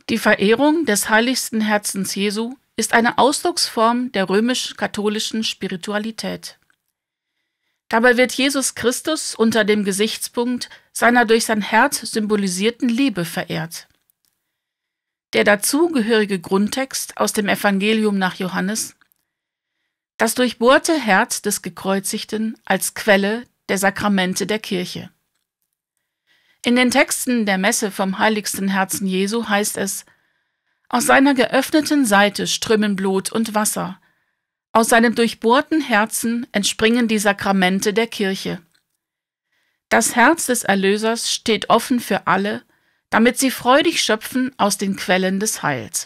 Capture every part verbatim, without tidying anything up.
Die Verehrung des heiligsten Herzens Jesu ist eine Ausdrucksform der römisch-katholischen Spiritualität. Dabei wird Jesus Christus unter dem Gesichtspunkt seiner durch sein Herz symbolisierten Liebe verehrt. Der dazugehörige Grundtext aus dem Evangelium nach Johannes: Das durchbohrte Herz des Gekreuzigten als Quelle der Sakramente der Kirche. In den Texten der Messe vom heiligsten Herzen Jesu heißt es: Aus seiner geöffneten Seite strömen Blut und Wasser. Aus seinem durchbohrten Herzen entspringen die Sakramente der Kirche. Das Herz des Erlösers steht offen für alle, damit sie freudig schöpfen aus den Quellen des Heils.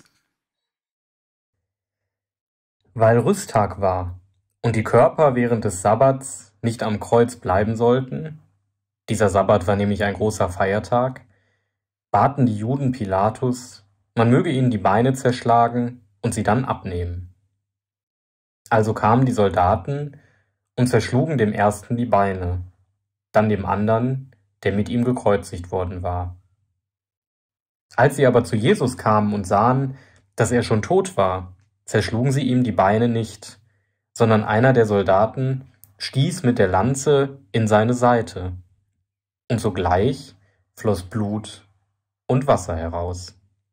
Weil Rüsttag war und die Körper während des Sabbats nicht am Kreuz bleiben sollten, dieser Sabbat war nämlich ein großer Feiertag, baten die Juden Pilatus, man möge ihnen die Beine zerschlagen und sie dann abnehmen. Also kamen die Soldaten und zerschlugen dem ersten die Beine, dann dem anderen, der mit ihm gekreuzigt worden war. Als sie aber zu Jesus kamen und sahen, dass er schon tot war, zerschlugen sie ihm die Beine nicht, sondern einer der Soldaten stieß mit der Lanze in seine Seite, und sogleich floss Blut und Wasser heraus.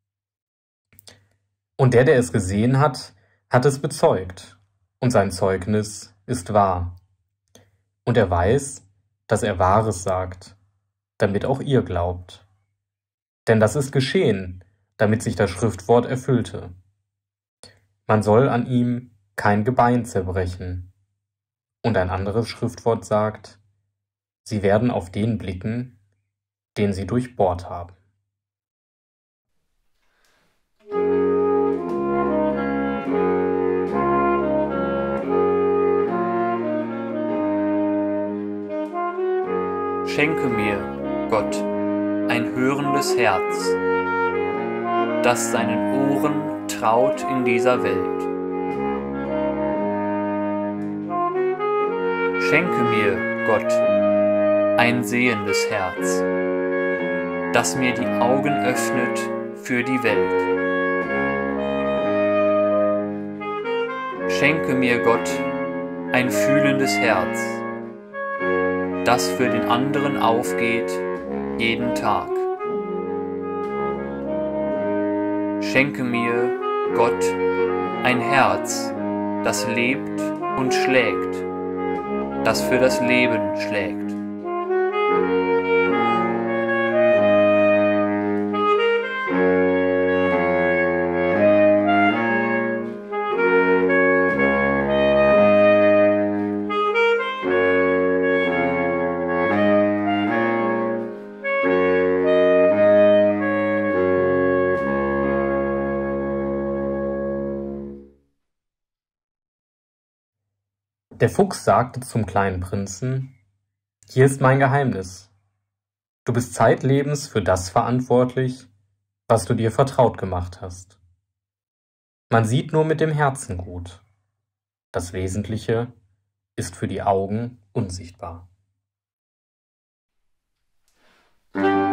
Und der, der es gesehen hat, hat es bezeugt, und sein Zeugnis ist wahr. Und er weiß, dass er Wahres sagt, damit auch ihr glaubt. Denn das ist geschehen, damit sich das Schriftwort erfüllte. Man soll an ihm kein Gebein zerbrechen. Und ein anderes Schriftwort sagt: Sie werden auf den blicken, den sie durchbohrt haben. Schenke mir, Gott, ein hörendes Herz, das seinen Ohren traut in dieser Welt. Schenke mir, Gott, ein sehendes Herz, das mir die Augen öffnet für die Welt. Schenke mir, Gott, ein fühlendes Herz, das für den anderen aufgeht jeden Tag. Schenke mir, Gott, ein Herz, das lebt und schlägt, das für das Leben schlägt. Der Fuchs sagte zum kleinen Prinzen: Hier ist mein Geheimnis. Du bist zeitlebens für das verantwortlich, was du dir vertraut gemacht hast. Man sieht nur mit dem Herzen gut. Das Wesentliche ist für die Augen unsichtbar.